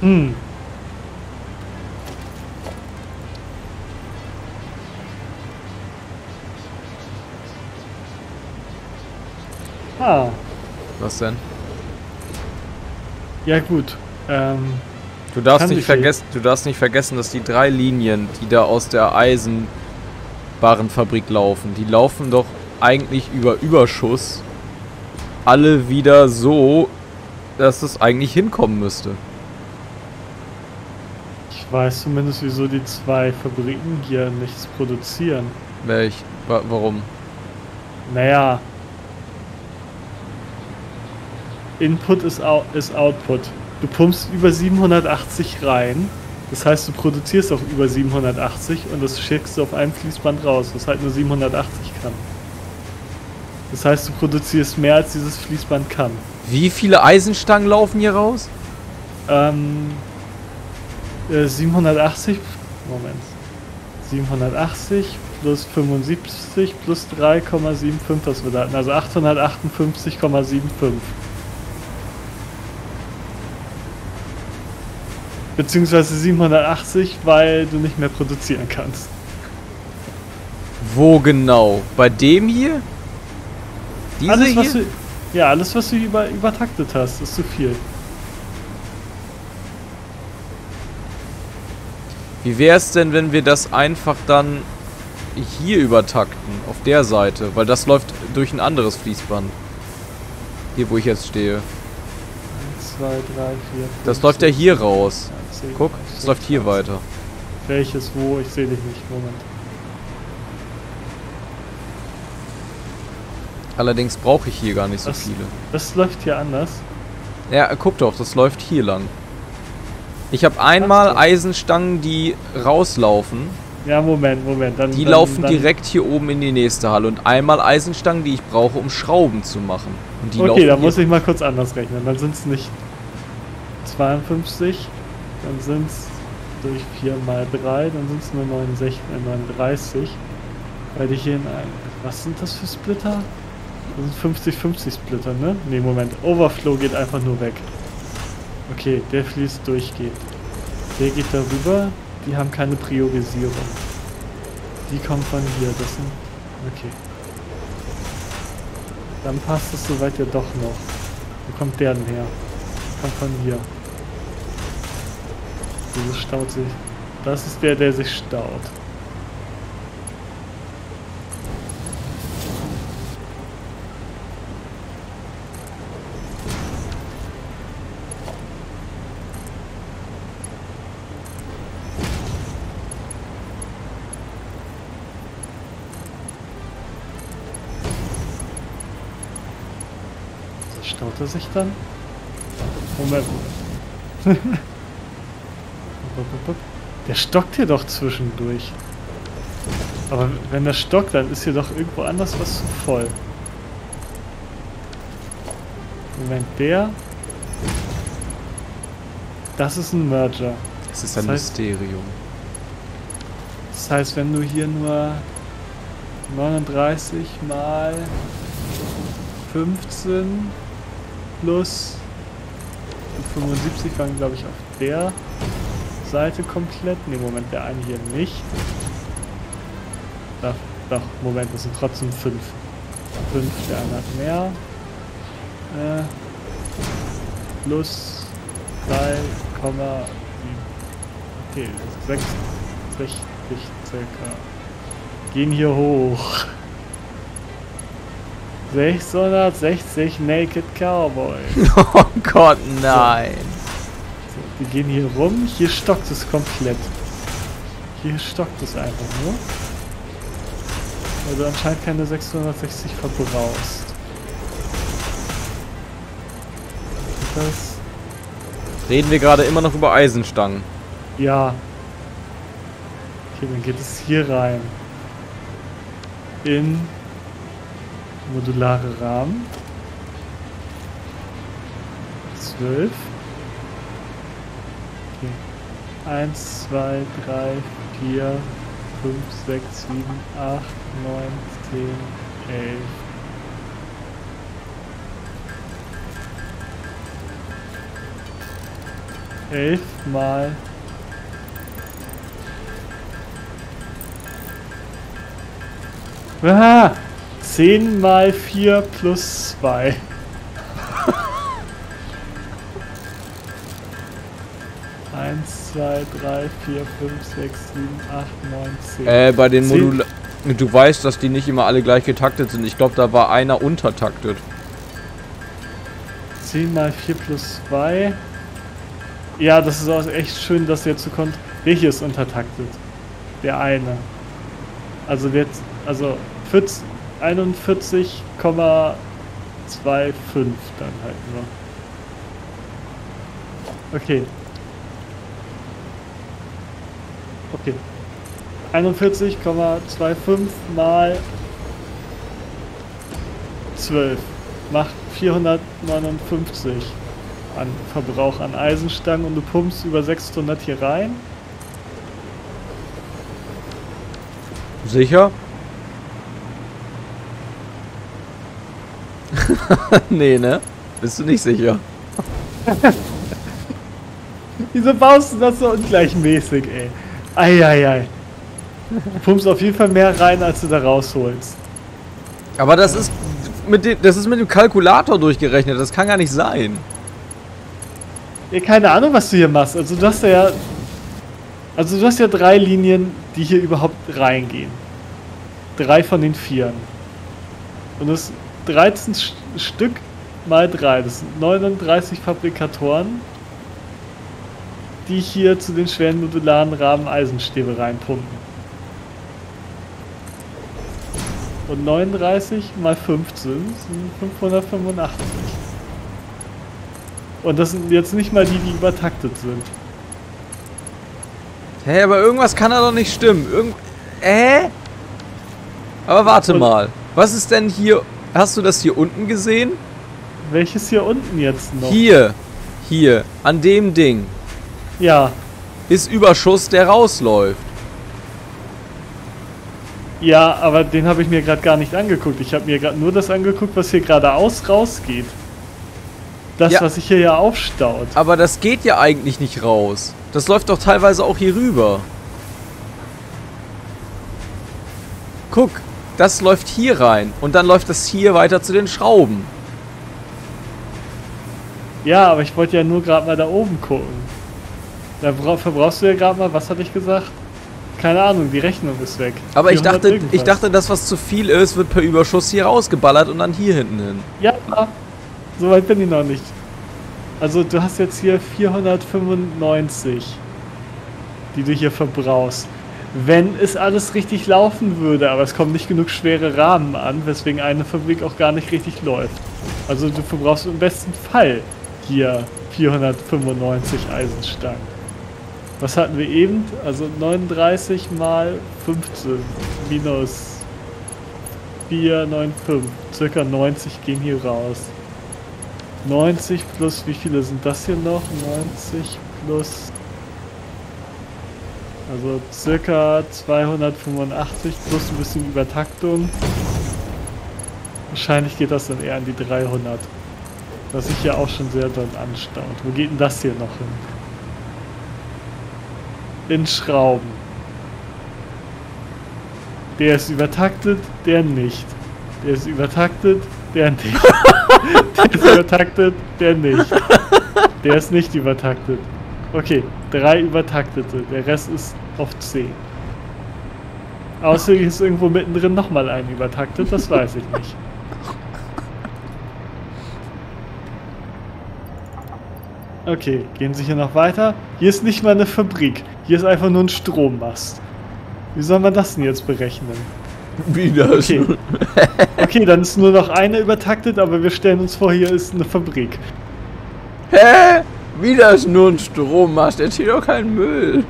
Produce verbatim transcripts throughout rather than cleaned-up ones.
Hm. Ah. Was denn? Ja gut. Ähm, Du darfst kann nicht sich vergessen, du darfst nicht vergessen, dass die drei Linien, die da aus der Eisenbahnfabrik laufen, die laufen doch eigentlich über Überschuss alle wieder so, dass es eigentlich hinkommen müsste. Ich weiß zumindest, wieso die zwei Fabriken hier nichts produzieren. Welch? Wa warum? Naja. Input ist, Out ist Output. Du pumpst über siebenhundertachtzig rein. Das heißt, du produzierst auch über siebenhundertachtzig und das schickst du auf einem Fließband raus, was halt nur siebenhundertachtzig kann. Das heißt, du produzierst mehr, als dieses Fließband kann. Wie viele Eisenstangen laufen hier raus? Ähm, äh, siebenhundertachtzig, Moment, siebenhundertachtzig plus fünfundsiebzig plus drei Komma fünfundsiebzig, was wir da hatten, also achthundertachtundfünfzig Komma fünfundsiebzig. Beziehungsweise siebenhundertachtzig, weil du nicht mehr produzieren kannst. Wo genau? Bei dem hier? Diese Alles, was hier? du, ja, alles, was du über, übertaktet hast, ist zu viel. Wie wäre es denn, wenn wir das einfach dann hier übertakten, auf der Seite? Weil das läuft durch ein anderes Fließband. Hier, wo ich jetzt stehe. eins, zwei, drei, vier, fünf, Das läuft ja sechs, hier raus. zehn, Guck, elf, es läuft hier weiter. Welches, wo? Ich sehe dich nicht. Moment. Allerdings brauche ich hier gar nicht so Das- viele. Das läuft hier anders. Ja, guck doch, das läuft hier lang. Ich habe einmal Ach so. Eisenstangen, die rauslaufen. Ja, Moment, Moment. Dann, Die dann, laufen dann, direkt hier oben in die nächste Halle. Und einmal Eisenstangen, die ich brauche, um Schrauben zu machen. Und die Okay, laufen da hier. muss ich mal kurz anders rechnen. Dann sind es nicht zweiundfünfzig, dann sind es durch vier mal drei, dann sind es nur neunundsechzig, äh, neununddreißig. Weil die hier in einem. Was sind das für Splitter? Das sind fünfzig fünfzig Splitter, ne? Ne, Moment. Overflow geht einfach nur weg. Okay, der fließt durchgeht. Der geht darüber. Die haben keine Priorisierung. Die kommen von hier. Das sind. Okay. Dann passt es soweit ja doch noch. Wo kommt der denn her? Kommt von hier. Wieso staut sich? Das ist der, der sich staut. Staut er sich dann? Moment. Der stockt hier doch zwischendurch. Aber wenn der stockt, dann ist hier doch irgendwo anders was zu voll. Moment, der... Das ist ein Merger. Es ist ein Das heißt- Mysterium. Das heißt, wenn du hier nur neununddreißig mal fünfzehn plus fünfundsiebzig waren, glaube ich, auf der Seite komplett. Ne, Moment, der eine hier nicht. Doch, doch, Moment, das sind trotzdem fünf. fünf, der eine hat mehr. Äh, plus drei Komma sieben. Okay, sechsundsechzig circa. Gehen hier hoch. sechshundertsechzig Naked Cowboys. Oh Gott, nein. So, die gehen hier rum. Hier stockt es komplett. Hier stockt es einfach nur. Weil du anscheinend keine sechshundertsechzig verbrauchst. Das... Reden wir gerade immer noch über Eisenstangen. Ja. Okay, dann geht es hier rein. In modulare Rahmen. zwölf. Okay. eins, zwei, drei, vier, fünf, sechs, sieben, acht, neun, zehn, elf. elf mal... Ah, zehn mal vier plus zwei. eins, zwei, drei, vier, fünf, sechs, sieben, acht, neun, zehn. Äh, bei den Modulen... Du weißt, dass die nicht immer alle gleich getaktet sind. Ich glaube, da war einer untertaktet. zehn mal vier plus zwei. Ja, das ist auch echt schön, dass jetzt so kommt. Welcher ist untertaktet? Der eine. Also jetzt, also vierzig, einundvierzig Komma fünfundzwanzig dann halt nur. Okay. Okay. einundvierzig Komma fünfundzwanzig mal zwölf macht vierhundertneunundfünfzig an Verbrauch an Eisenstangen und du pumpst über sechshundert hier rein. Sicher? Nee, ne? Bist du nicht sicher? Wieso baust du das so ungleichmäßig, ey? Eieiei. Du pumpst auf jeden Fall mehr rein, als du da rausholst. Aber das ist mit dem, das ist mit dem Kalkulator durchgerechnet. Das kann gar nicht sein. Ja, keine Ahnung, was du hier machst. Also du hast ja... Also du hast ja drei Linien, die hier überhaupt reingehen. Drei von den Vieren. Und das ist dreizehn St Stück mal drei. Das sind neununddreißig Fabrikatoren, die hier zu den schweren modularen Rahmen Eisenstäbe reinpumpen. Und neununddreißig mal fünfzehn sind fünfhundertfünfundachtzig. Und das sind jetzt nicht mal die, die übertaktet sind. Hä, hey, aber irgendwas kann da doch nicht stimmen. Irgend... Äh? Aber warte Und mal. Was ist denn hier... Hast du das hier unten gesehen? Welches hier unten jetzt noch? Hier. Hier. An dem Ding. Ja. Ist Überschuss, der rausläuft. Ja, aber den habe ich mir gerade gar nicht angeguckt. Ich habe mir gerade nur das angeguckt, was hier geradeaus rausgeht. Das, ja, was sich hier ja aufstaut. Aber das geht ja eigentlich nicht raus. Das läuft doch teilweise auch hier rüber. Guck, das läuft hier rein. Und dann läuft das hier weiter zu den Schrauben. Ja, aber ich wollte ja nur gerade mal da oben gucken. Da verbrauchst du ja gerade mal, was hatte ich gesagt? Keine Ahnung, die Rechnung ist weg. Aber ich dachte, ich dachte, das, was zu viel ist, wird per Überschuss hier rausgeballert und dann hier hinten hin. Ja, so weit bin ich noch nicht. Also du hast jetzt hier vierhundertfünfundneunzig, die du hier verbrauchst. Wenn es alles richtig laufen würde, aber es kommen nicht genug schwere Rahmen an, weswegen eine Fabrik auch gar nicht richtig läuft. Also du verbrauchst im besten Fall hier vierhundertfünfundneunzig Eisenstangen. Was hatten wir eben? Also neununddreißig mal fünfzehn minus vierhundertfünfundneunzig. Circa neunzig gehen hier raus. neunzig plus, wie viele sind das hier noch? neunzig plus... Also circa zweihundertfünfundachtzig plus ein bisschen Übertaktung. Wahrscheinlich geht das dann eher an die dreihundert. Was sich ja auch schon sehr dort anstaut. Wo geht denn das hier noch hin? In Schrauben. Der ist übertaktet, der nicht. Der ist übertaktet, der nicht. Der ist übertaktet, der nicht. Der ist nicht übertaktet. Okay, drei übertaktete. Der Rest ist auf zehn. Außer ist irgendwo mittendrin nochmal ein übertaktet, das weiß ich nicht. Okay, gehen Sie hier noch weiter. Hier ist nicht mal eine Fabrik. Hier ist einfach nur ein Strommast. Wie soll man das denn jetzt berechnen? Wie das? Okay. Okay, dann ist nur noch eine übertaktet, aber wir stellen uns vor, hier ist eine Fabrik. Hä? Wieder ist nur ein Strommast, der zieht doch keinen Müll.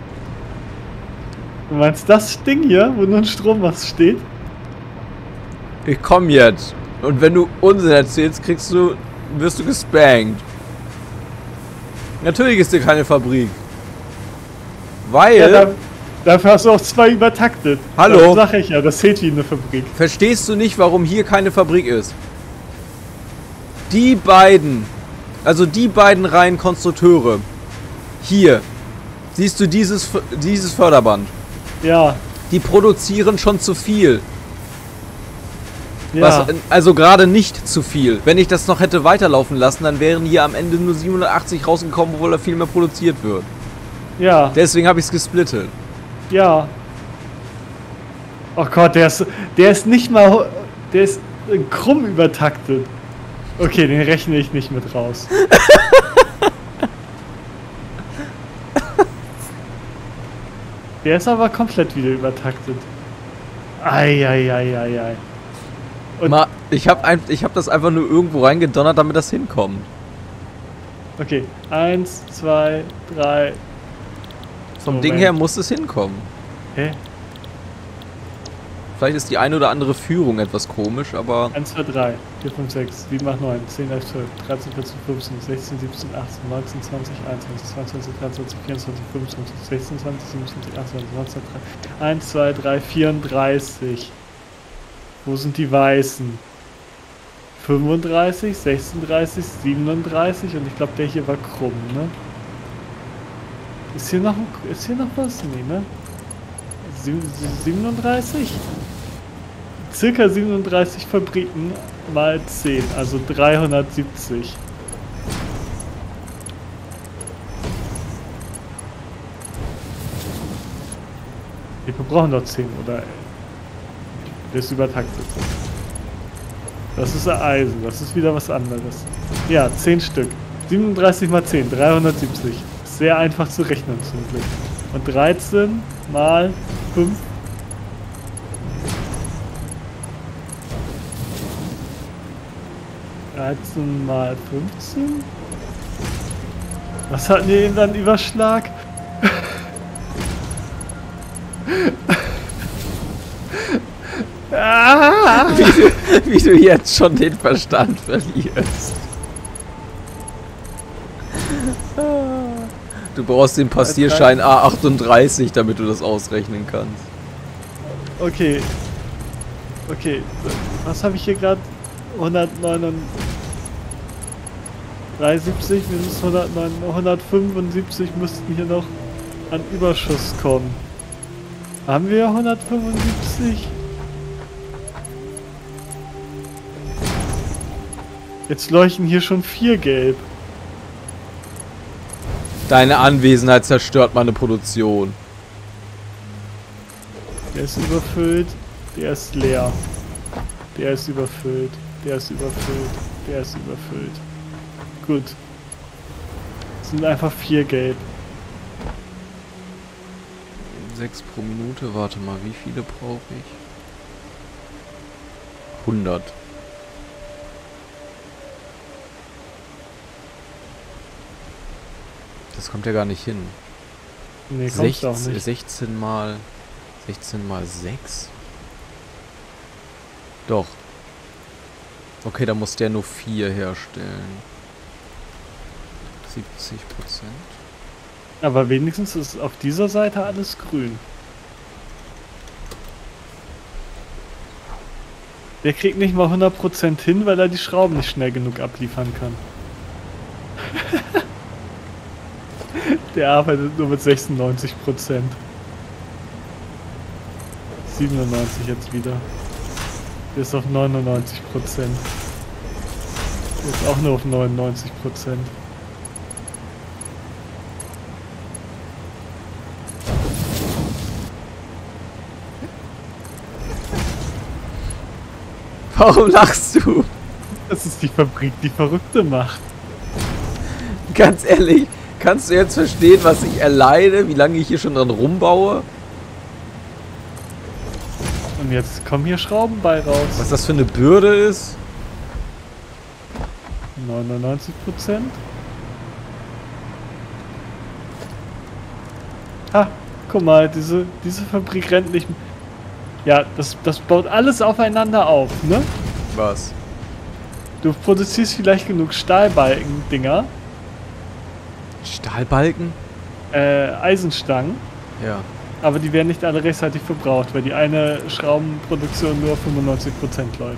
Du meinst das Ding hier, wo nur ein Strommast steht? Ich komm jetzt. Und wenn du Unsinn erzählst, kriegst du, wirst du gespankt. Natürlich ist hier keine Fabrik. Weil... Ja, da, dafür hast du auch zwei übertaktet. Hallo? Das sag ich ja, das zählt wie eine Fabrik. Verstehst du nicht, warum hier keine Fabrik ist? Die beiden, also die beiden Reihen Konstrukteure, Hier. Siehst du dieses, dieses Förderband? Ja. Die produzieren schon zu viel. Ja. Was, also gerade nicht zu viel. Wenn ich das noch hätte weiterlaufen lassen, dann wären hier am Ende nur siebenhundertachtzig rausgekommen, obwohl da viel mehr produziert wird. Ja. Deswegen habe ich es gesplittet. Ja. Oh Gott, der ist, der ist nicht mal, der ist krumm übertaktet. Okay, den rechne ich nicht mit raus. Der ist aber komplett wieder übertaktet. Eieieiei. Und Ma, ich habe ich hab das einfach nur irgendwo reingedonnert, damit das hinkommt. okay, eins, zwei, drei. Vom Moment. Ding her muss es hinkommen. Hä? Vielleicht ist die eine oder andere Führung etwas komisch, aber... eins, zwei, drei, vier, fünf, sechs, sieben, acht, neun, zehn, elf, zwölf, dreizehn, vierzehn, fünfzehn, sechzehn, siebzehn, achtzehn, neunzehn, zwanzig, einundzwanzig, zweiundzwanzig, dreiundzwanzig, vierundzwanzig, fünfundzwanzig, sechsundzwanzig, siebenundzwanzig, achtundzwanzig, neunzehn, eins, zwei, drei, vierunddreißig. Wo sind die Weißen? fünfunddreißig, sechsunddreißig, siebenunddreißig und ich glaube der hier war krumm, ne? Ist hier noch, ist hier noch was? Nee, ne? siebenunddreißig? Circa siebenunddreißig Fabriken mal zehn, also dreihundertsiebzig. Wir brauchen noch zehn, oder? Der ist übertaktet. Das ist Eisen, das ist wieder was anderes. Ja, zehn Stück. siebenunddreißig mal zehn, dreihundertsiebzig. Sehr einfach zu rechnen zum Glück. Und dreizehn mal fünf. dreizehn mal fünfzehn? Was hatten wir eben dann Überschlag? Ah! Wie du, wie du jetzt schon den Verstand verlierst. Du brauchst den Passierschein A achtunddreißig, damit du das ausrechnen kannst. Okay. Okay. Was habe ich hier gerade? hundertneunundsiebzig minus hundertneun, hundertfünfundsiebzig müssten hier noch an Überschuss kommen. Haben wir hundertfünfundsiebzig? Jetzt leuchten hier schon vier gelb. Deine Anwesenheit zerstört meine Produktion. Der ist überfüllt, der ist leer. Der ist überfüllt, der ist überfüllt, der ist überfüllt. Gut. Es sind einfach vier gelb. sechs pro Minute, warte mal, wie viele brauche ich? hundert. Das kommt ja gar nicht hin. Nee, kommt auch sechzehn, nicht. sechzehn mal sechzehn mal sechs? Doch. Okay, da muss der nur vier herstellen. siebzig Prozent. Aber wenigstens ist auf dieser Seite alles grün. Der kriegt nicht mal hundert Prozent hin, weil er die Schrauben nicht schnell genug abliefern kann. Der arbeitet nur mit sechsundneunzig Prozent. siebenundneunzig jetzt wieder. Der ist auf neunundneunzig Prozent. Der ist auch nur auf neunundneunzig Prozent. Warum lachst du? Das ist die Fabrik, die Verrückte macht. Ganz ehrlich, kannst du jetzt verstehen, was ich erleide, wie lange ich hier schon dran rumbaue? Und jetzt kommen hier Schrauben bei raus. Was das für eine Bürde ist? neunundneunzig Prozent. Ha, guck mal, diese, diese Fabrik rennt nicht. Ja, das, das baut alles aufeinander auf, ne? Was? Du produzierst vielleicht genug Stahlbalken-Dinger, Stahlbalken? äh, Eisenstangen, Ja. aber die werden nicht alle rechtzeitig verbraucht, weil die eine Schraubenproduktion nur fünfundneunzig Prozent läuft.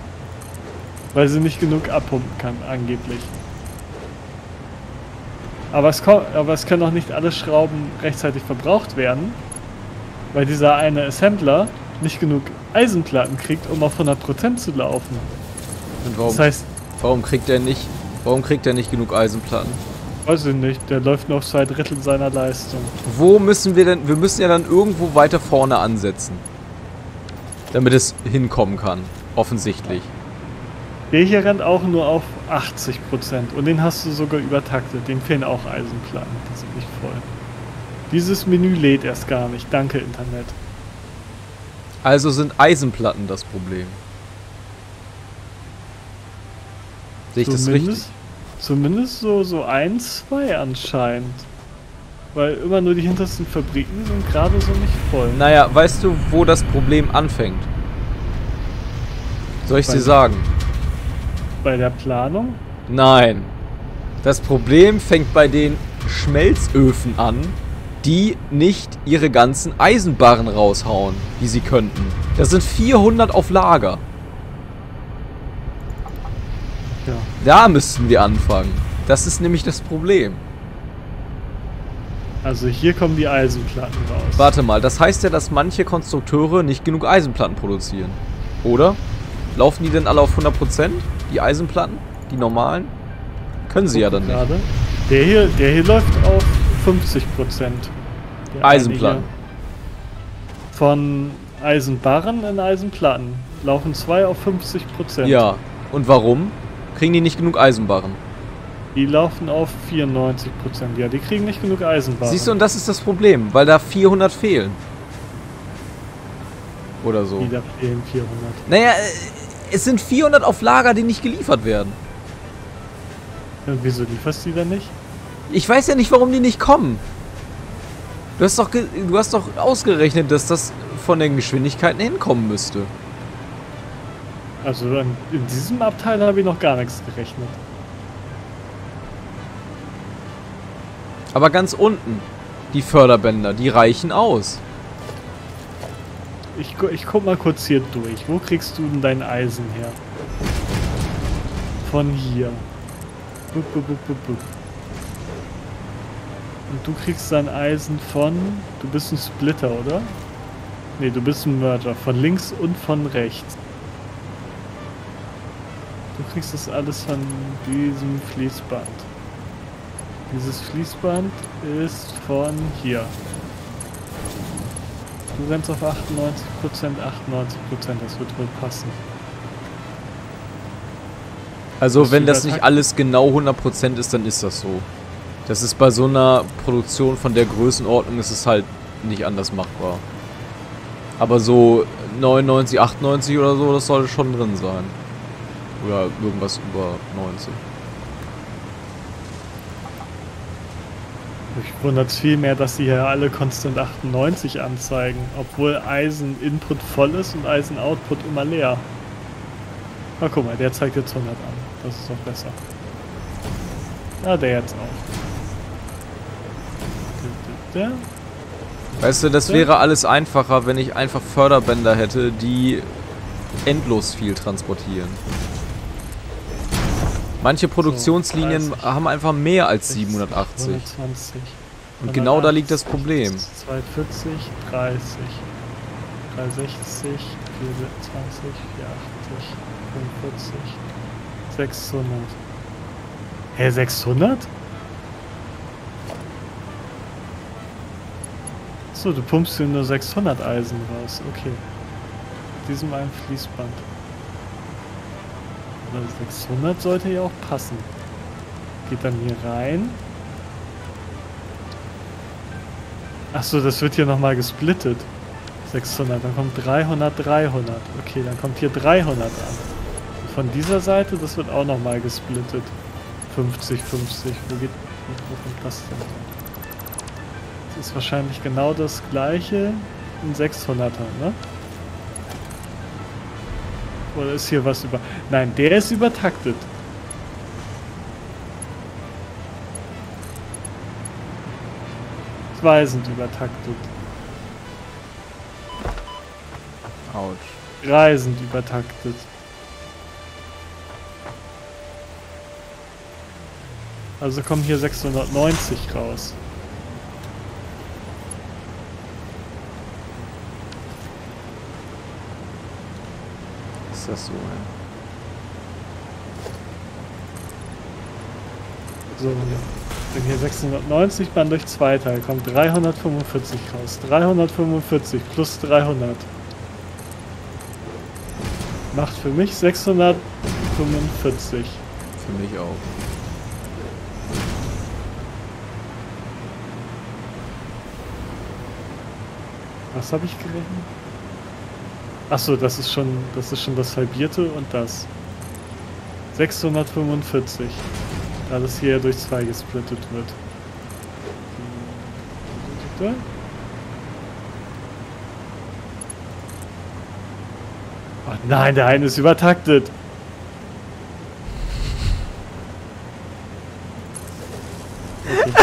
Weil sie nicht genug abpumpen kann, angeblich. Aber es, aber es können auch nicht alle Schrauben rechtzeitig verbraucht werden, weil dieser eine Assembler nicht genug Eisenplatten kriegt, um auf hundert Prozent zu laufen. Und warum, das heißt, warum kriegt er nicht, warum kriegt er nicht genug Eisenplatten? Weiß ich nicht, der läuft noch zwei Drittel seiner Leistung. Wo müssen wir denn, wir müssen ja dann irgendwo weiter vorne ansetzen. Damit es hinkommen kann, offensichtlich. Der hier rennt auch nur auf achtzig Prozent und den hast du sogar übertaktet. Dem fehlen auch Eisenplatten, die sind nicht voll. Dieses Menü lädt erst gar nicht, danke Internet. Also sind Eisenplatten das Problem. Sehe ich das richtig? Zumindest so, so ein, zwei anscheinend. Weil immer nur die hintersten Fabriken sind gerade so nicht voll. Naja, weißt du, wo das Problem anfängt? Soll ich Bei dir sagen? Bei der Planung? Nein. Das Problem fängt bei den Schmelzöfen an, die nicht ihre ganzen Eisenbarren raushauen, die sie könnten. Das sind vierhundert auf Lager. Ja. Da müssten wir anfangen. Das ist nämlich das Problem. Also hier kommen die Eisenplatten raus. Warte mal, das heißt ja, dass manche Konstrukteure nicht genug Eisenplatten produzieren. Oder? Laufen die denn alle auf hundert Prozent? Die Eisenplatten? Die normalen? Können sie ja dann nicht. Gerade. Der hier, der hier läuft auf fünfzig Prozent. Eisenplatten. Von Eisenbarren in Eisenplatten laufen zwei auf fünfzig Prozent. Ja. Und warum? Kriegen die nicht genug Eisenbarren? Die laufen auf vierundneunzig Prozent. Ja, die kriegen nicht genug Eisenbarren. Siehst du, und das ist das Problem, weil da vierhundert fehlen. Oder so. Wieder fehlen vierhundert. Naja, es sind vierhundert auf Lager, die nicht geliefert werden. Und wieso lieferst du die dann nicht? Ich weiß ja nicht, warum die nicht kommen. Du hast doch, ge du hast doch ausgerechnet, dass das von den Geschwindigkeiten hinkommen müsste. Also in, in diesem Abteil habe ich noch gar nichts gerechnet. Aber ganz unten, die Förderbänder, die reichen aus. Ich, gu ich guck mal kurz hier durch. Wo kriegst du denn dein Eisen her? Von hier. Bup, bup, bup, bup, bup. Und du kriegst dein Eisen von... Du bist ein Splitter, oder? Ne, du bist ein Merger. Von links und von rechts. Du kriegst das alles von diesem Fließband. Dieses Fließband ist von hier. Du rennst auf achtundneunzig Prozent, achtundneunzig Prozent, das wird wohl passen. Also wenn das nicht alles genau hundert Prozent ist, dann ist das so. Das ist bei so einer Produktion von der Größenordnung ist es halt nicht anders machbar. Aber so neunundneunzig, achtundneunzig oder so, das sollte schon drin sein. Oder irgendwas über neunzig. Mich wundert es vielmehr, dass sie hier alle konstant achtundneunzig anzeigen, obwohl Eisen-Input voll ist und Eisen-Output immer leer. Na guck mal, der zeigt jetzt hundert an. Das ist doch besser. Ja, der jetzt auch. Der. Weißt du, das wäre alles einfacher, wenn ich einfach Förderbänder hätte, die endlos viel transportieren. Manche Produktionslinien so, haben einfach mehr als siebenhundertachtzig. hundertzwanzig. Und genau da liegt das Problem. zweihundertvierzig, dreißig, dreihundertsechzig, vierhundertzwanzig, vierhundertachtzig, fünfundvierzig, sechshundert. Hä, sechshundert? So, du pumpst dir nur sechshundert Eisen raus. Okay. Mit diesem einen Fließband. sechshundert sollte ja auch passen. Geht dann hier rein. Achso, das wird hier nochmal gesplittet. sechshundert, dann kommt dreihundert, dreihundert. Okay, dann kommt hier dreihundert an. Und von dieser Seite, das wird auch nochmal gesplittet. fünfzig, fünfzig. Wo geht, wo kommt das denn? Das ist wahrscheinlich genau das gleiche in sechshunderter, ne? Oder ist hier was über... Nein, der ist übertaktet. Zwei sind übertaktet. Autsch. Drei sind übertaktet. Also kommen hier sechshundertneunzig raus. Ist das so, ja? So, wenn hier sechshundertneunzig man durch zwei teilt, kommt dreihundertfünfundvierzig raus. dreihundertfünfundvierzig plus dreihundert macht für mich sechshundertfünfundvierzig. Für mich auch. Was habe ich gerechnet? Achso, das ist schon, das ist schon das halbierte und das. sechshundertfünfundvierzig. Da das hier durch zwei gesplittet wird. Oh nein, der eine ist übertaktet. Okay.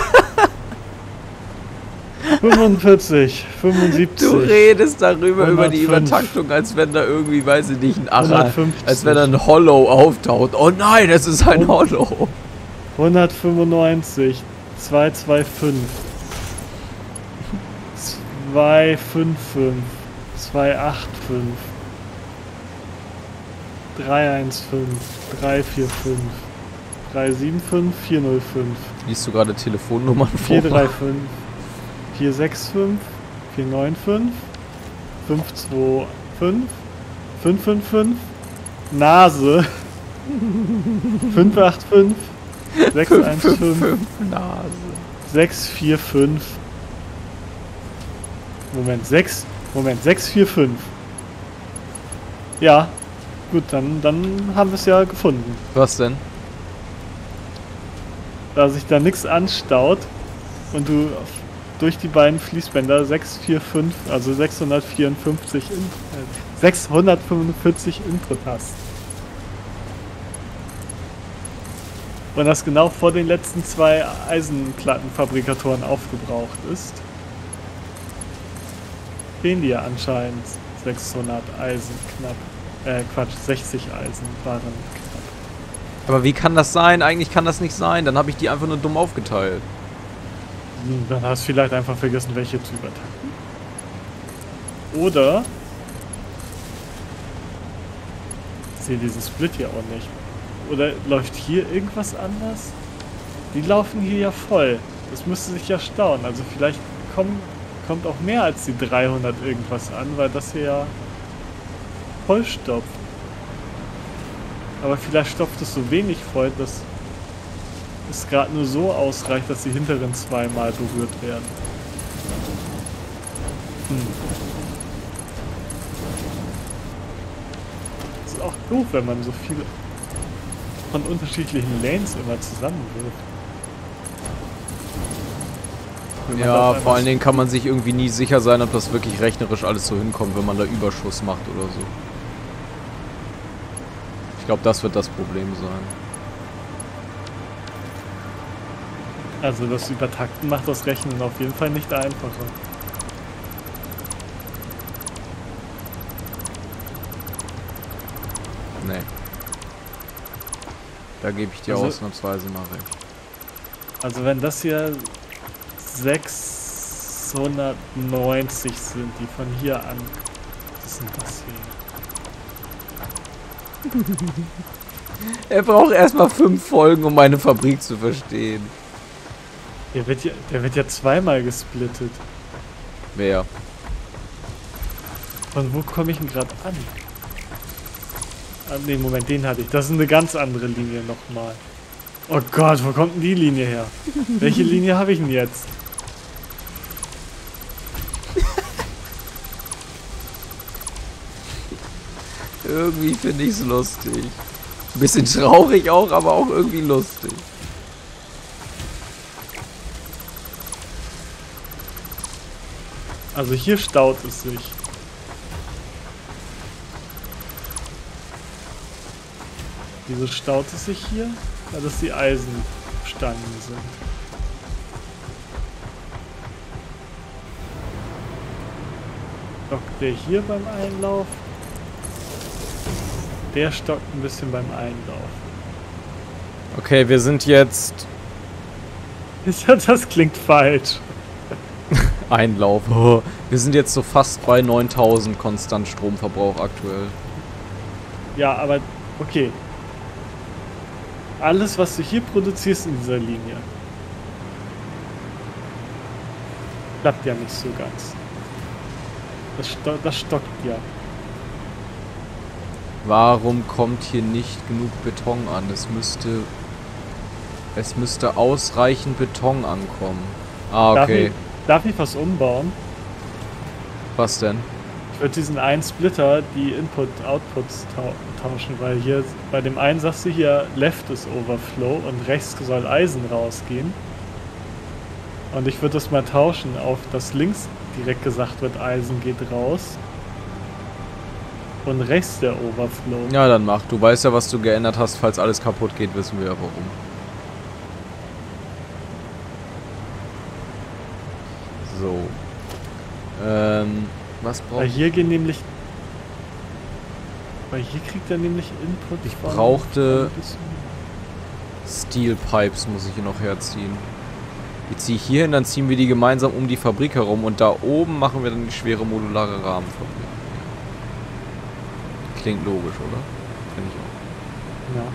fünfundvierzig, fünfundsiebzig. Du redest darüber, hundertfünf. über die Übertaktung, als wenn da irgendwie, weiß ich nicht, ein Acher, hundertfünfzig. als wenn da ein Hollow auftaucht. Oh nein, es ist ein Hollow. hundertfünfundneunzig, zweihundertfünfundfünfzig, zweihunderfünfundfünfzig, zweihunderfünfundachtzig, dreihundertfünfzehn, dreihunderfünfundvierzig, dreihundertfünfundsiebzig, vierhundertfünf. Liest du gerade Telefonnummern vor? vierhundertfünfunddreißig, vierhunderfünfundsechzig, vierhundertfünfundneunzig, fünfhunderfünfundzwanzig, fünfhundertfünfundfünfzig, Nase, fünfhundertfünfundachtzig, sechshundertfünfzehn, Nase. sechshunderfünfundvierzig. Moment, sechs. Moment, sechshundertfünfundvierzig. Ja, gut, dann, dann haben wir es ja gefunden. Was denn? Da sich da nichts anstaut und du durch die beiden Fließbänder sechshundertfünfundvierzig, also sechshundertvierundfünfzig, in, äh, sechshundertfünfundvierzig Input hast. Und das genau vor den letzten zwei Eisenplattenfabrikatoren aufgebraucht ist. Fehlen dir anscheinend sechshundert Eisen knapp. Äh, Quatsch, sechzig Eisen waren knapp. Aber wie kann das sein? Eigentlich kann das nicht sein. Dann habe ich die einfach nur dumm aufgeteilt. Hm, dann hast du vielleicht einfach vergessen, welche zu übertakten. Oder ich sehe diesen Split hier auch nicht. Oder läuft hier irgendwas anders? Die laufen hier ja voll. Das müsste sich ja stauen. Also vielleicht kommen, kommt auch mehr als die dreihundert irgendwas an, weil das hier ja voll stopft. Aber vielleicht stopft es so wenig voll, dass es gerade nur so ausreicht, dass die hinteren zweimal berührt werden. Hm. Das ist auch doof, wenn man so viele von unterschiedlichen Lanes immer zusammenwirft. Ja, vor allen Dingen kann man sich irgendwie nie sicher sein, ob das wirklich rechnerisch alles so hinkommt, wenn man da Überschuss macht oder so. Ich glaube, das wird das Problem sein. Also das Übertakten macht das Rechnen auf jeden Fall nicht einfacher. Nee. Da gebe ich dir also, ausnahmsweise mal recht. Also wenn das hier sechshundertneunzig sind, die von hier an... Was sind das hier? Er braucht erstmal fünf Folgen, um meine Fabrik zu verstehen. Der wird ja, der wird ja zweimal gesplittet. Wer? Von wo komme ich denn gerade an? Ah, ne, Moment, den hatte ich. Das ist eine ganz andere Linie nochmal. Oh Gott, wo kommt denn die Linie her? Welche Linie habe ich denn jetzt? Irgendwie finde ich es lustig. Ein bisschen traurig auch, aber auch irgendwie lustig. Also hier staut es sich. Wieso staut es sich hier? Weil das die Eisenstangen sind. Stockt der hier beim Einlauf? Der stockt ein bisschen beim Einlauf. Okay, wir sind jetzt Das klingt falsch. Einlauf. Oh. Wir sind jetzt so fast bei neuntausend konstant Stromverbrauch aktuell. Ja, aber okay. Alles, was du hier produzierst in dieser Linie, klappt ja nicht so ganz. Das, sto das stockt ja. Warum kommt hier nicht genug Beton an? Es müsste... Es müsste ausreichend Beton ankommen. Ah, okay. Darf ich, darf ich was umbauen? Was denn? Ich würde diesen einen Splitter die Input-Outputs tau tauschen, weil hier bei dem einen sagst du hier Left ist Overflow und rechts soll Eisen rausgehen. Und ich würde das mal tauschen auf, dass links direkt gesagt wird, Eisen geht raus. Und rechts der Overflow. Ja, dann mach. Du weißt ja, was du geändert hast. Falls alles kaputt geht, wissen wir ja warum. So. Ähm, was braucht... Weil hier gehen nämlich... Weil hier kriegt er nämlich Input. Ich brauchte... Steel Pipes muss ich hier noch herziehen. Die ziehe ich hier hin, dann ziehen wir die gemeinsam um die Fabrik herum und da oben machen wir dann die schwere modulare Rahmenfabrik. Klingt logisch, oder? Finde ich auch. Ja.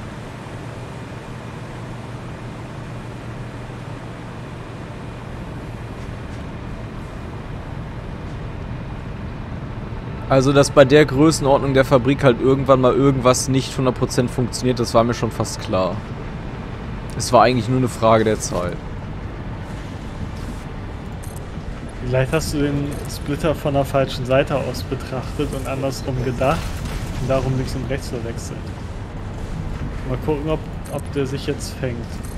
Also, dass bei der Größenordnung der Fabrik halt irgendwann mal irgendwas nicht hundert Prozent funktioniert, das war mir schon fast klar. Es war eigentlich nur eine Frage der Zeit. Vielleicht hast du den Splitter von der falschen Seite aus betrachtet und andersrum gedacht und darum links und rechts verwechselt. Mal gucken, ob, ob der sich jetzt fängt.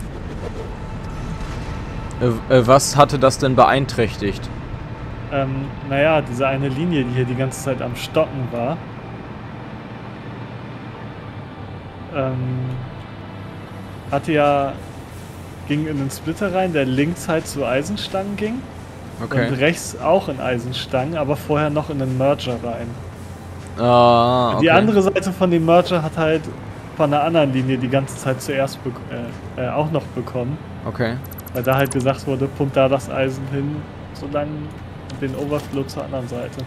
Äh, äh, was hatte das denn beeinträchtigt? Ähm, naja, diese eine Linie, die hier die ganze Zeit am Stocken war. Ähm, hatte ja, ging in den Splitter rein, der links halt zu Eisenstangen ging. Okay. Und rechts auch in Eisenstangen, aber vorher noch in den Merger rein. Ah, okay. Die andere Seite von dem Merger hat halt von einer anderen Linie die ganze Zeit zuerst äh, äh, auch noch bekommen. Okay. Weil da halt gesagt wurde, pumpt da das Eisen hin, solange den Overflow zur anderen Seite.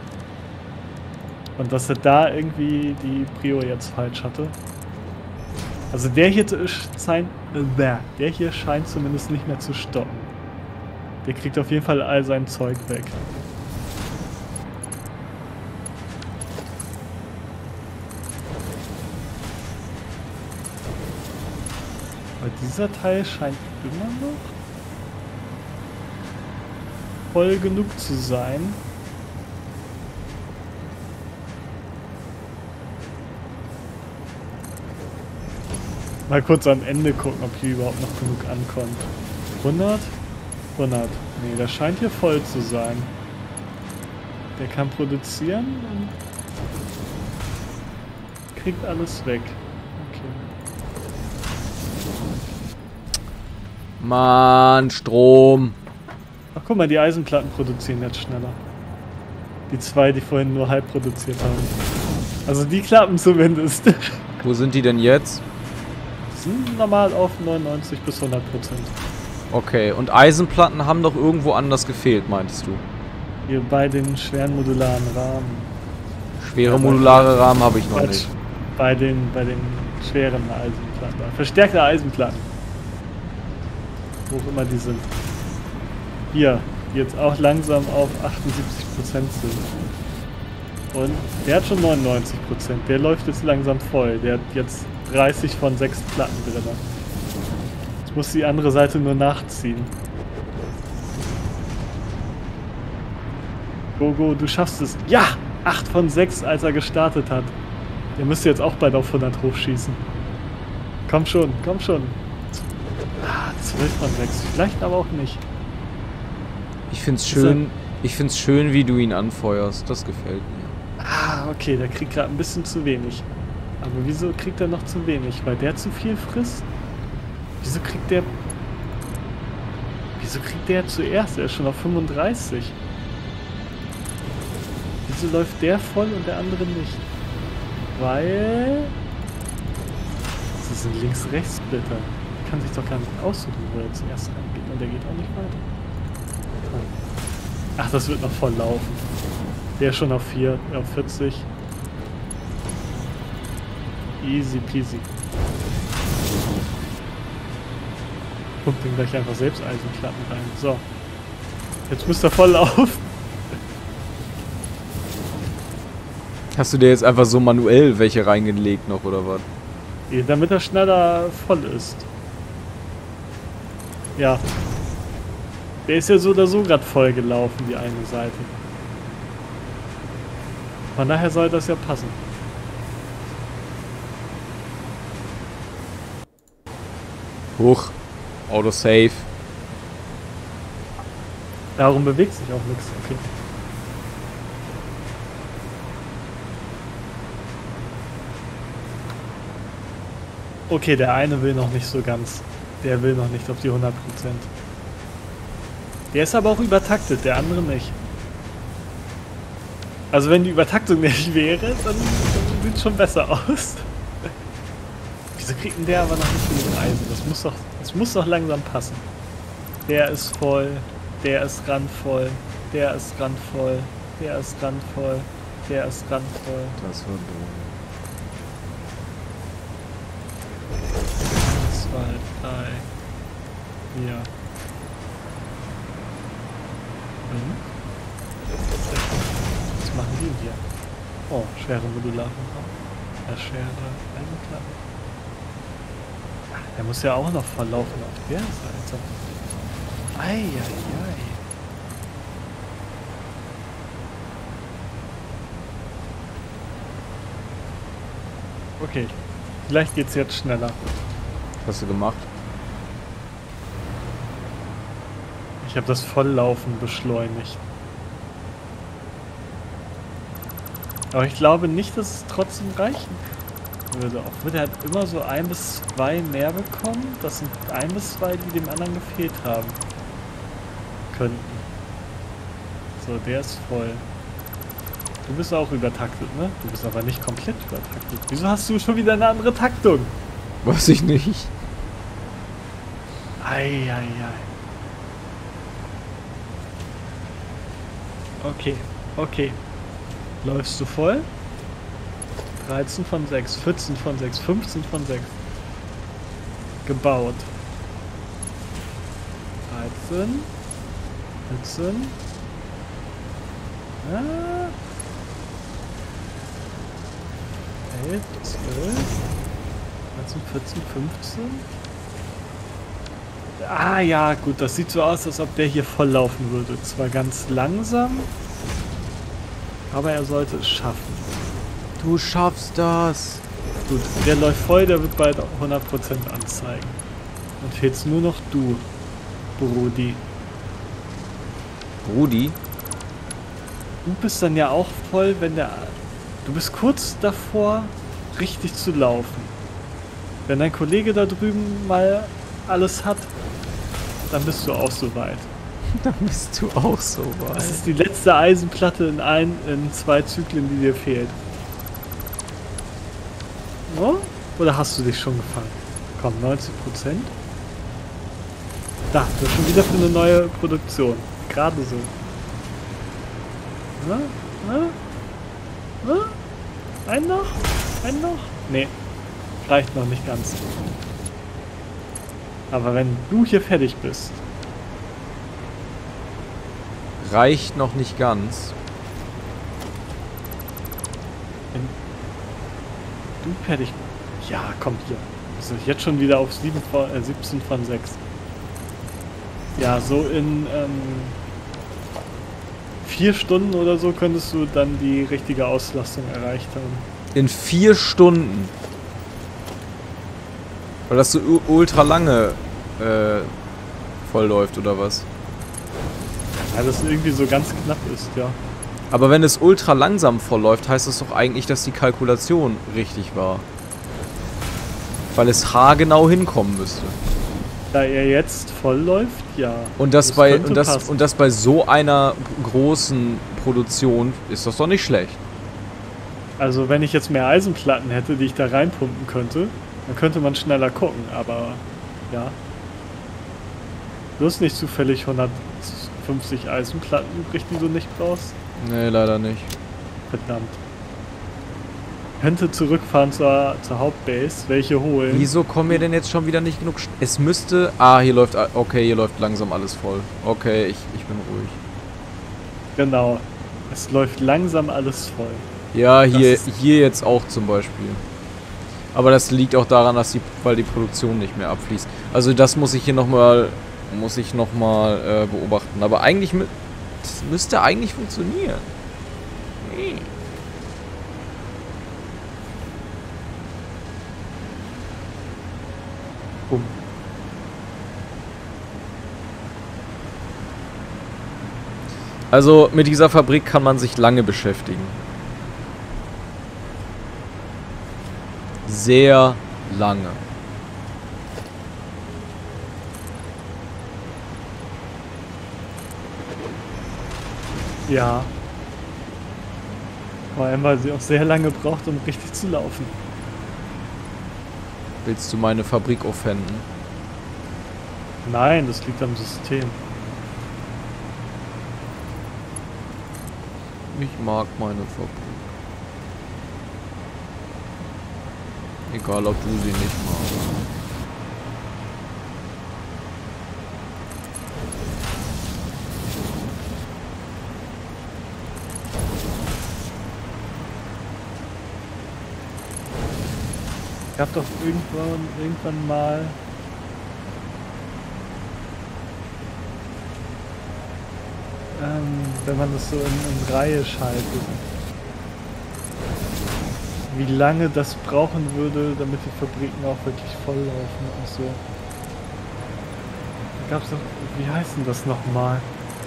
Und dass er da irgendwie die Prio jetzt falsch hatte. Also der hier, scheint, äh, der hier scheint zumindest nicht mehr zu stoppen. Der kriegt auf jeden Fall all sein Zeug weg. Aber dieser Teil scheint immer noch voll genug zu sein. Mal kurz am Ende gucken, ob hier überhaupt noch genug ankommt. hundert? hundert. Nee, das scheint hier voll zu sein. Der kann produzieren und kriegt alles weg. Okay. Mann, Strom. Ach guck mal, die Eisenplatten produzieren jetzt schneller. Die zwei, die vorhin nur halb produziert haben. Also die klappen zumindest. Wo sind die denn jetzt? Die sind normal auf neunundneunzig bis hundert Prozent. Okay, und Eisenplatten haben doch irgendwo anders gefehlt, meintest du? Hier bei den schweren modularen Rahmen. Schwere Ja, modulare Rahmen habe ich noch Quatsch. nicht. Bei den, bei den schweren Eisenplatten. Verstärkte Eisenplatten. Wo auch immer die sind. Hier, die jetzt auch langsam auf achtundsiebzig Prozent sind. Und der hat schon neunundneunzig Prozent. Der läuft jetzt langsam voll. Der hat jetzt dreißig von sechs Platten drin. Jetzt muss die andere Seite nur nachziehen. Go, go, du schaffst es. Ja! acht von sechs, als er gestartet hat. Der müsste jetzt auch bald auf hundert hochschießen. Komm schon, komm schon. Ah, zwölf von sechs. Vielleicht aber auch nicht. Ich find's schön, ich find's schön, wie du ihn anfeuerst. Das gefällt mir. Ah, okay, der kriegt gerade ein bisschen zu wenig. Aber wieso kriegt er noch zu wenig? Weil der zu viel frisst? Wieso kriegt der... Wieso kriegt der zuerst? Er ist schon auf fünfunddreißig. Wieso läuft der voll und der andere nicht? Weil... Das ist ein Links-Rechts-Splitter. kann sich doch gar nicht aussuchen, wo er jetzt erst reingeht. Und der geht auch nicht weiter. Ach, das wird noch voll laufen. Der ist schon auf vier, auf vierzig. Easy peasy. Pumpt den gleich einfach selbst Eisenplatten rein. So. Jetzt müsst ihr voll laufen. Hast du dir jetzt einfach so manuell welche reingelegt noch, oder was? Damit er schneller voll ist. Ja. Der ist ja so oder so gerade voll gelaufen, die eine Seite. Von daher soll das ja passen. Hoch. Autosave. Darum bewegt sich auch nichts. Okay. Okay, der eine will noch nicht so ganz. Der will noch nicht auf die hundert Prozent. Der ist aber auch übertaktet, der andere nicht. Also wenn die Übertaktung nicht wäre, dann, dann sieht es schon besser aus. Wieso kriegt denn der aber noch nicht genug Eisen? Das muss doch, das muss doch langsam passen. Der ist voll, der ist randvoll, der ist randvoll, der ist randvoll, der ist randvoll. Das war dumm. zwei, drei, vier. fünf. Was machen die hier? Oh, schwere modulare Raum. Ja, schwere Eisenplatten. Ach, der muss ja auch noch verlaufen auf der Seite. Eieiei. Okay, vielleicht geht's jetzt schneller. Was hast du gemacht? Ich habe das Volllaufen beschleunigt. Aber ich glaube nicht, dass es trotzdem reichen würde. Auch wird er halt immer so ein bis zwei mehr bekommen. Das sind ein bis zwei, die dem anderen gefehlt haben. Könnten. So, der ist voll. Du bist auch übertaktet, ne? Du bist aber nicht komplett übertaktet. Wieso hast du schon wieder eine andere Taktung? Weiß ich nicht. Eieiei. Okay, okay. Läufst du voll? dreizehn von sechs, vierzehn von sechs, fünfzehn von sechs. Gebaut. dreizehn, vierzehn. Ah. elf, zwölf. dreizehn, vierzehn, fünfzehn. Ah ja, gut, das sieht so aus, als ob der hier voll laufen würde. Zwar ganz langsam, aber er sollte es schaffen. Du schaffst das. Gut, der läuft voll, der wird bald hundert Prozent anzeigen. Und fehlst nur noch du, Brudi. Brudi? Du bist dann ja auch voll, wenn der... Du bist kurz davor, richtig zu laufen. Wenn dein Kollege da drüben mal alles hat, dann bist du auch so weit. Dann bist du auch so weit. Das ist die letzte Eisenplatte in, ein, in zwei Zyklen, die dir fehlt. Oh? Oder hast du dich schon gefangen? Komm, neunzig Prozent. Da, das ist schon wieder für eine neue Produktion. Gerade so. Na? Na? Na? Ein noch? Ein noch? Nee. Reicht noch nicht ganz. Aber wenn du hier fertig bist. Reicht noch nicht ganz. Wenn du fertig bist. Ja, komm hier. Das ist jetzt schon wieder auf sieben von, äh, siebzehn von sechs. Ja, so in ähm, vier Stunden oder so könntest du dann die richtige Auslastung erreicht haben. In vier Stunden? Weil das so ultra lange äh, voll läuft, oder was? Ja, das irgendwie so ganz knapp ist, ja. Aber wenn es ultra langsam voll läuft, heißt das doch eigentlich, dass die Kalkulation richtig war. Weil es haargenau hinkommen müsste. Da er jetzt voll läuft, ja. Und das, das bei und das, passen. und das bei so einer großen Produktion ist das doch nicht schlecht. Also wenn ich jetzt mehr Eisenplatten hätte, die ich da reinpumpen könnte, dann könnte man schneller gucken, aber Ja. Du hast nicht zufällig hundertfünfzig Eisenplatten übrig, die du nicht brauchst? Nee, leider nicht. Verdammt. Könnte zurückfahren zur, zur Hauptbase, welche holen. Wieso kommen wir denn jetzt schon wieder nicht genug... St es müsste... Ah, hier läuft... Okay, hier läuft langsam alles voll. Okay, ich, ich bin ruhig. Genau. Es läuft langsam alles voll. Ja, hier, hier jetzt auch zum Beispiel. Aber das liegt auch daran, dass die, weil die Produktion nicht mehr abfließt. Also das muss ich hier nochmal... Muss ich nochmal äh, beobachten. Aber eigentlich... Mü das müsste eigentlich funktionieren. Nee. Bumm. Also mit dieser Fabrik kann man sich lange beschäftigen. Sehr lange. Ja. Vor allem, weil sie auch sehr lange braucht, um richtig zu laufen. Willst du meine Fabrik offenden? Nein, das liegt am System. Ich mag meine Fabrik. Egal, ob du sie nicht magst. Es gab doch irgendwann, irgendwann mal ähm, wenn man das so in, in Reihe schaltet, wie lange das brauchen würde, damit die Fabriken auch wirklich voll laufen und so. Da gab's doch, wie heißt denn das nochmal?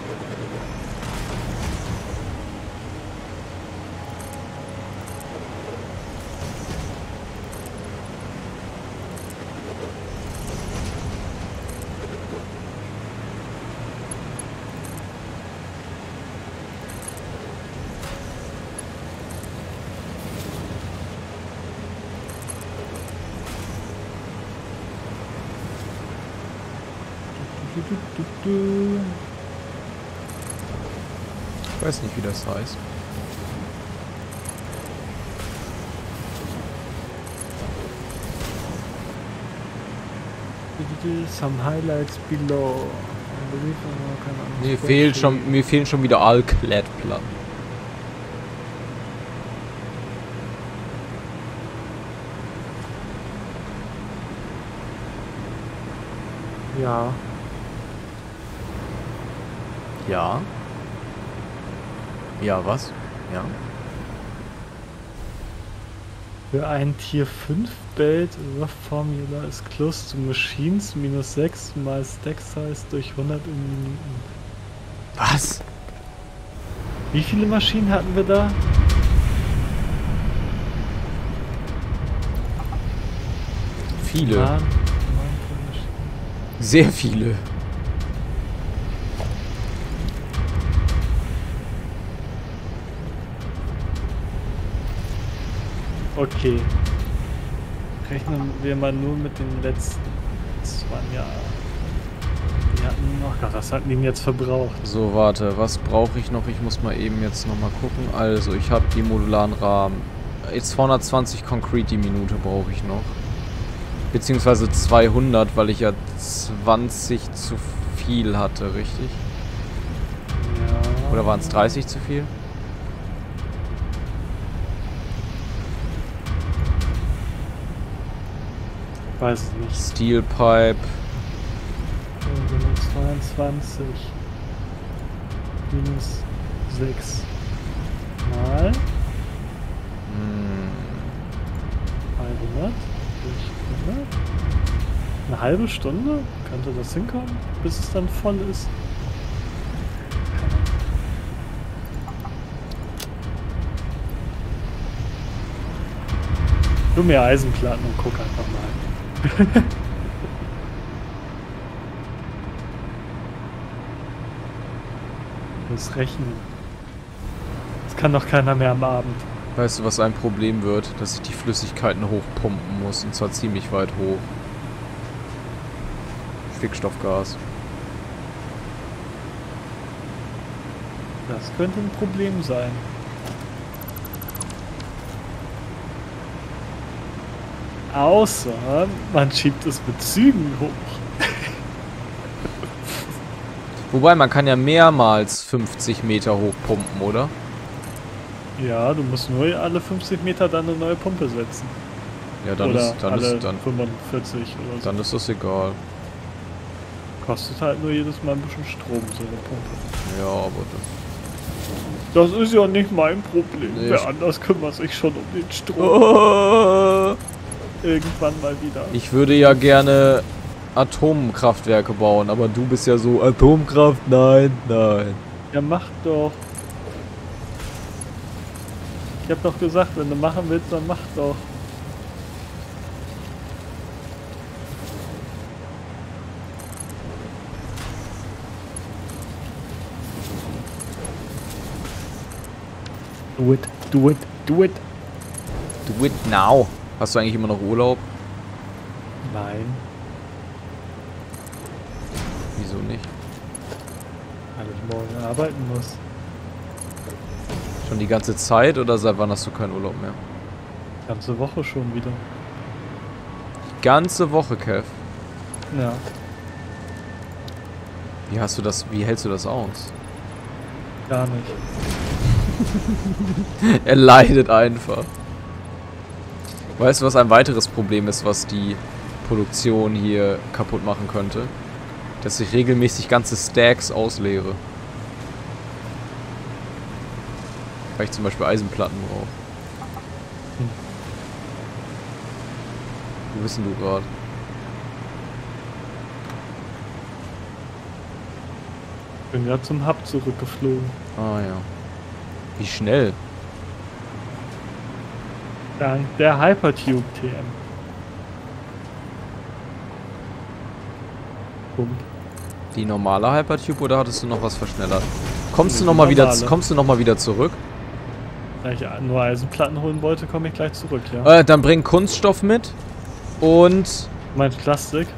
Ich weiß nicht, wie das heißt. Some highlights below. Mir fehlen schon, mir fehlen schon wieder Alklettplatten. Ja. Ja. Ja, was? Ja. Für ein Tier fünf Build, Rough Formula ist close to Machines, minus sechs mal Stack Size durch hundert in Minuten. Was? Wie viele Maschinen hatten wir da? Viele. Ja, Sehr viele. okay. Rechnen wir mal nur mit den letzten. Das waren ja. Die hatten. Ach Gott, was hatten die denn jetzt verbraucht? So, warte, was brauche ich noch? Ich muss mal eben jetzt nochmal gucken. Also, ich habe die modularen Rahmen. Jetzt zweihundertzwanzig Concrete die Minute brauche ich noch. Beziehungsweise zweihundert, weil ich ja zwanzig zu viel hatte, richtig? Ja. Oder waren es dreißig zu viel? Weiß es nicht. Steel Pipe. zweiundzwanzig minus sechs mal Hm. hundert durch hundert. Eine halbe Stunde? Könnte das hinkommen, bis es dann voll ist? Du mehr Eisenplatten und guck einfach mal. Muss rechnen. Das kann doch keiner mehr am Abend. Weißt du, was ein Problem wird? Dass ich die Flüssigkeiten hochpumpen muss, und zwar ziemlich weit hoch. Stickstoffgas. Das könnte ein Problem sein. Außer man schiebt es mit Zügen hoch. Wobei, man kann ja mehrmals fünfzig Meter hochpumpen, oder? Ja, du musst nur alle fünfzig Meter dann eine neue Pumpe setzen. Ja, dann oder ist dann alle ist dann, fünfundvierzig oder so. dann ist das egal. Kostet halt nur jedes Mal ein bisschen Strom, so eine Pumpe. Ja, aber das... Das ist ja nicht mein Problem. Nee, Wer ich- anders kümmert sich schon um den Strom. Oh, Irgendwann mal wieder. ich würde ja gerne Atomkraftwerke bauen, aber du bist ja so Atomkraft, nein, nein. Ja, mach doch. Ich hab doch gesagt, wenn du machen willst, dann mach doch. Do it, do it, do it. Do it now. Hast du eigentlich immer noch Urlaub? Nein, Wieso nicht? weil ich morgen arbeiten muss. Schon die ganze Zeit oder seit wann hast du keinen Urlaub mehr? Ganze Woche schon wieder. Die ganze Woche, Kev. Ja. Wie hast du das, wie hältst du das aus? Gar nicht. Er leidet einfach. Weißt du, was ein weiteres Problem ist, was die Produktion hier kaputt machen könnte? Dass ich regelmäßig ganze Stacks ausleere. Weil ich zum Beispiel Eisenplatten brauche. Hm. Wo bist denn du gerade? Bin gerade zum Hub zurückgeflogen. Ah ja. Wie schnell? Dank der Hypertube T M. Pump. Die normale Hypertube oder hattest du noch was verschnellert? Kommst Nee, du die noch mal wieder, normale. kommst du noch mal wieder zurück? Da ich nur Eisenplatten holen wollte, komme ich gleich zurück, ja. Äh, dann bring Kunststoff mit und Du meinst Plastik?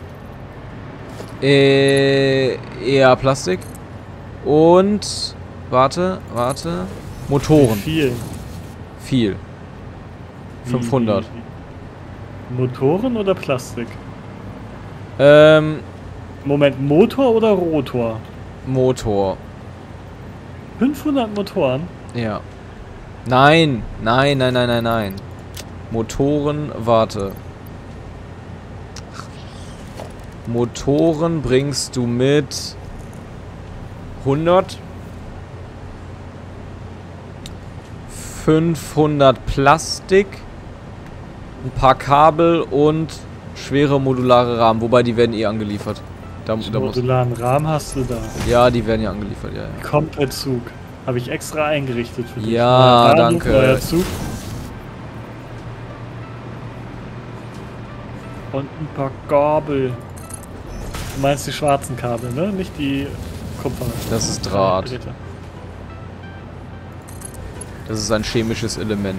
äh, eher Plastik und warte, warte, Wie Motoren. viel? Viel. Wie- fünfhundert. wie- wie- Motoren oder Plastik? Ähm, Moment, Motor oder Rotor? Motor. fünfhundert Motoren? Ja. Nein, nein, nein, nein, nein, nein. Motoren, warte. Motoren bringst du mit hundert, fünfhundert Plastik, ein paar Kabel und schwere modulare Rahmen, wobei die werden eh angeliefert. Da, Den da muss, modularen Rahmen hast du da. ja, die werden ja angeliefert, ja, ja. Komplettzug. Habe ich extra eingerichtet für dich. Ja, Neuer Bahnhof, danke. Neuer Zug. Und ein paar Kabel. Du meinst die schwarzen Kabel, ne? Nicht die Kupfer. Das ist Draht. Drähte. Das ist ein chemisches Element.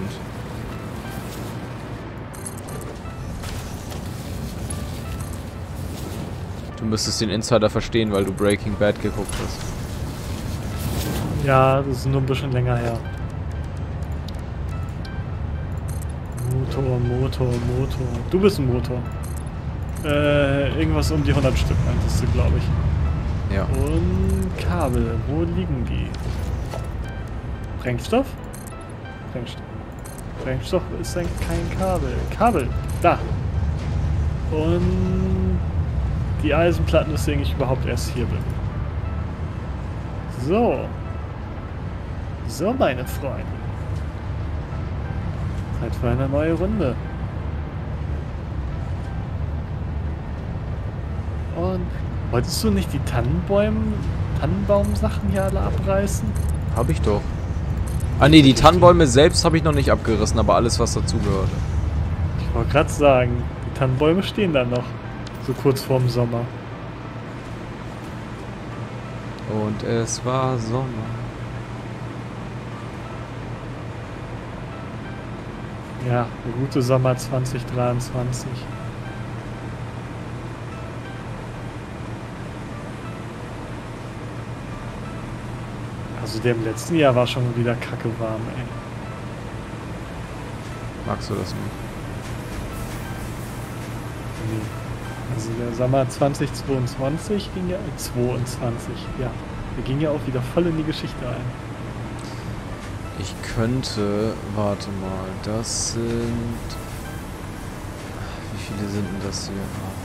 Du müsstest den Insider verstehen, weil du Breaking Bad geguckt hast. Ja, das ist nur ein bisschen länger her. Motor, Motor, Motor. Du bist ein Motor. Äh, irgendwas um die hundert Stück meintest du, glaube ich. Ja. Und Kabel, wo liegen die? Sprengstoff? Sprengstoff. Sprengstoff ist dann kein Kabel. Kabel, da. Und die Eisenplatten, weswegen ich überhaupt erst hier bin. So. So, meine Freunde. Zeit für eine neue Runde. Und wolltest du nicht die Tannenbäume, Tannenbaum-Sachen hier alle abreißen? Hab ich doch. Ah ne, die Tannenbäume selbst habe ich noch nicht abgerissen, aber alles, was dazugehörte. Ich wollte gerade sagen, die Tannenbäume stehen da noch. So kurz vorm Sommer. Und es war Sommer. Ja, eine gute Sommer zwanzig dreiundzwanzig. Also der im letzten Jahr war schon wieder kacke warm, ey. Magst du das nicht? Nee. Also der Sommer zwanzig zweiundzwanzig ging ja... zweiundzwanzig, ja. Der ging ja auch wieder voll in die Geschichte ein. Ich könnte... Warte mal, das sind... Wie viele sind denn das hier?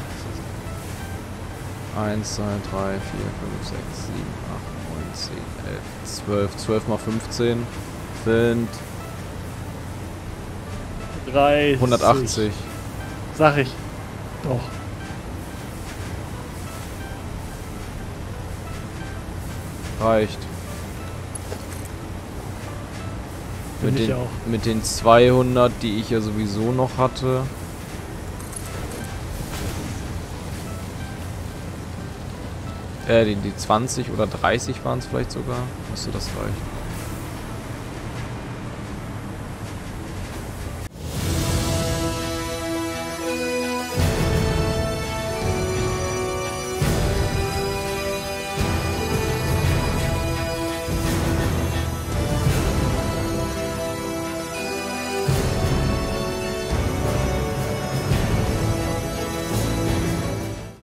eins, zwei, drei, vier, fünf, sechs, sieben, acht, neun, zehn, elf, zwölf. zwölf mal fünfzehn sind... dreißig. hundertachtzig. Sag ich. Doch. Reicht. Mit Finde ich den, auch. mit den zweihundert, die ich ja sowieso noch hatte. Äh, die, die zwanzig oder dreißig waren es vielleicht sogar. Müsste das reichen.